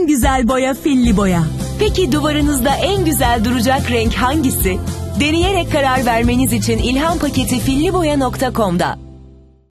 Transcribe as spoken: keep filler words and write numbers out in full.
güzel boya Filli Boya. Peki duvarınızda en güzel duracak renk hangisi? Deneyerek karar vermeniz için ilham paketi filli boya nokta com'da.